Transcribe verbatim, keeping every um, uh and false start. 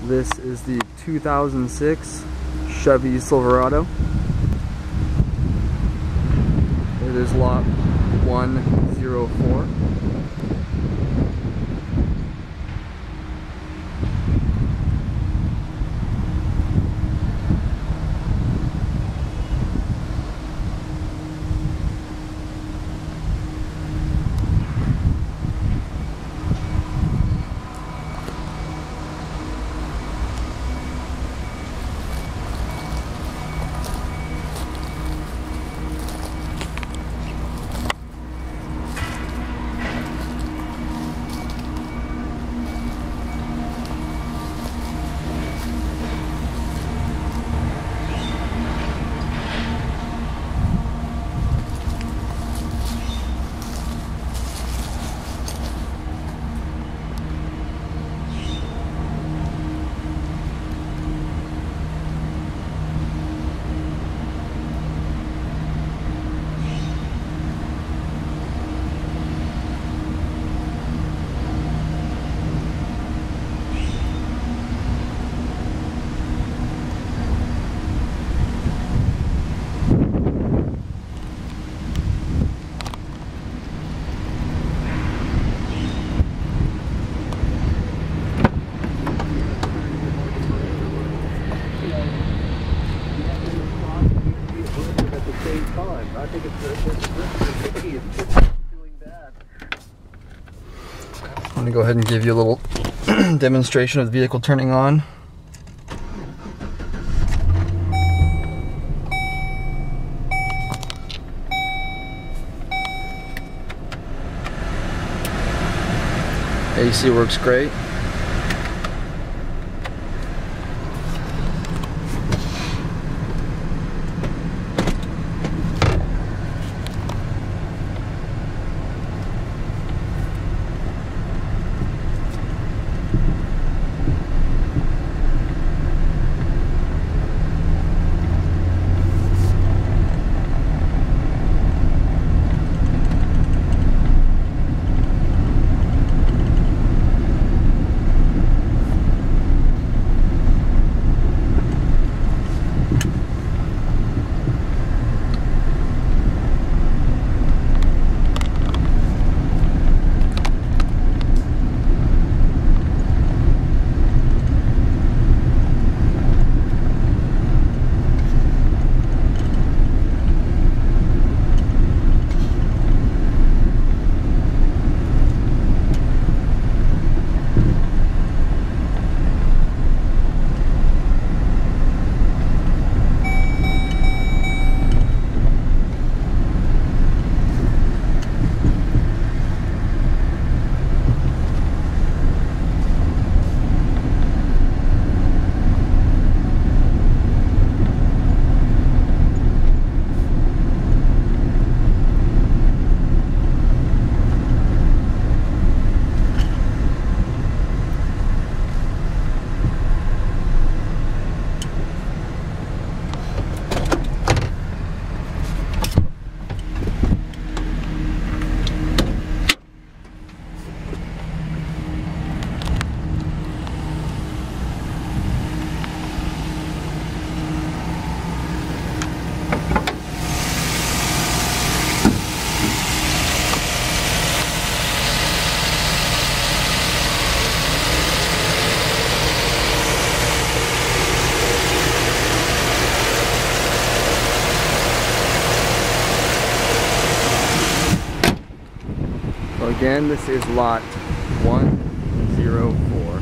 This is the two thousand six Chevy Silverado. It is lot one oh four. I think it's risky. It's doing bad. I'm going to go ahead and give you a little demonstration of the vehicle turning on. A C works great. Again, this is lot one oh four.